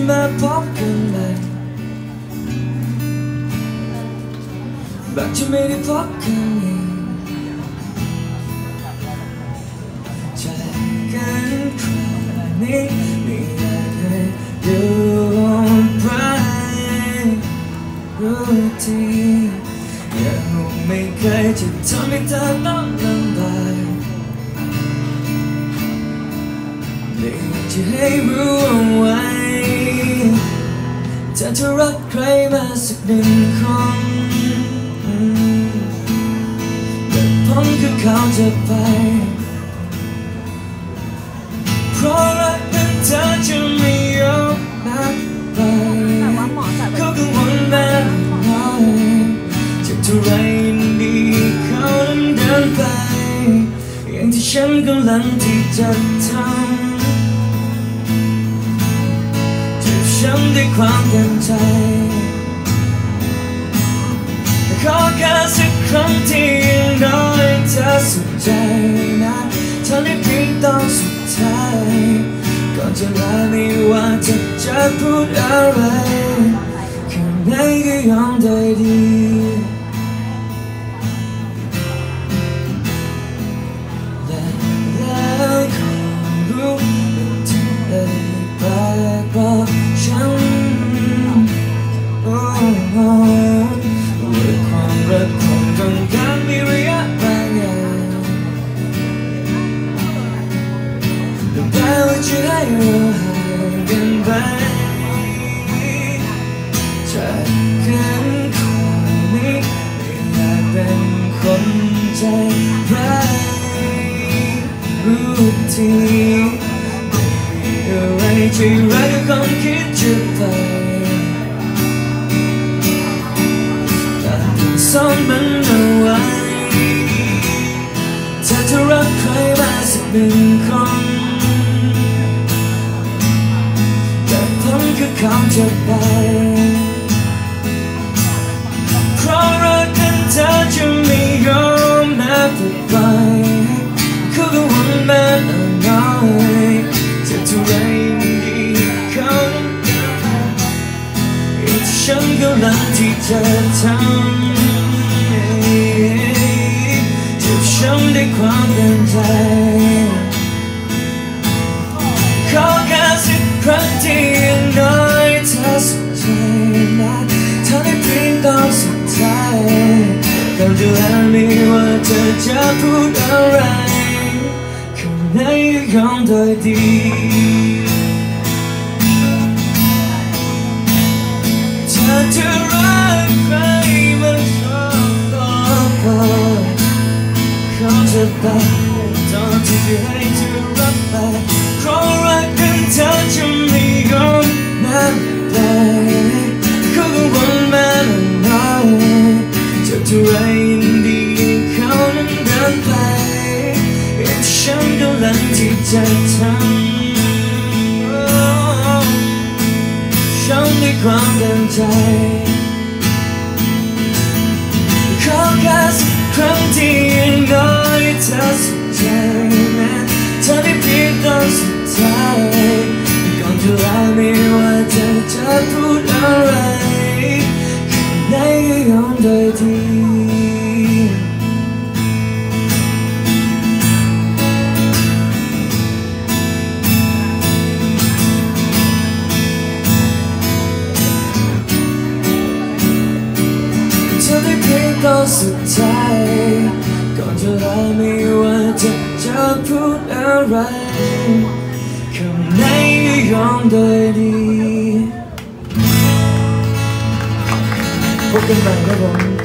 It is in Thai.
มาพบกันใหม่แบบที่ไม่ได้พบกันอีกใจกันคราวนี้ไม่อยากให้ดูไปรู้ทียังไม่เคยจะทำให้เธอต้องลำบากไม่อยากจะให้รู้เอาไว้ถ้าเธอรักใครมาสักหนึ่งคนแต่ผมคือเขาจะไปเพราะรักนั้นเธอจะไม่ยอมนับไปเขากังวลแน่นอนจะเท่าไรดีเขานั้นเดินไปอย่างที่ฉันกำลังที่จะทำฉันด้วยความเต็มใจขอแค่สักครั้งที่อย่างน้อยเธอสุขใจนะเธอได้เพียงตอนสุดท้ายก่อนจะลาไม่ว่าจะพูดอะไรแค่ไหนก็ยอมได้ดีและขอรู้ว่าเธอได้ไปบอกฉันว่าความรักของต้องการมีระยะบางอย่างแต่แม้ว่าจะให้เราห่างกันไปจากกันคนนี้ไม่อยากเป็นคนใจร้ายรู้ทีอะไรที่รักก็คงคิดจะไปแต่ต้องซ่อนมันเอาไว้ถ้าเธอรักใครมาสักหนึ่งคนแต่ผมคือเขาจะไปเพราะรักนั้นเธอจะไม่ยอมนับไปเขากังวลแม้น้อยจะเท่าไรดีเขาฉันกำลังที่จะทำเจ็บช้ำด้วยความเต็มใจขอแค่สักครั้งที่อย่างน้อยเธอสุขใจนะเธอได้เพียงตอนสุดท้ายก่อนจะลาไม่ว่าเธอจะพูดอะไรข้างในก็ยอมโดยดีถ้าเธอรักใครมันชอบต่อไปเขาจะไปตอนที่จะให้เธอรับไปเพราะรักนั้นเธอจะไม่ยอมนับไปเขากังวลแม้น้อยจะเท่าไรดีเขานั้นเดินไปฉันกำลังที่จะทำฉันด้วยความเต็มใจขอแค่สักครั้งที่อย่างน้อยเธอสุขใจนะเธอได้เพียงตอนสุดท้ายก่อนจะลาไม่ว่าเธอจะพูดอะไรข้างในก็ยอมโดยดีตอนสุดท้ายก่อนจะลาไม่ว่าจะพูดอะไรข้างในก็ยอมโดยดีพบกันใหม่ครับผม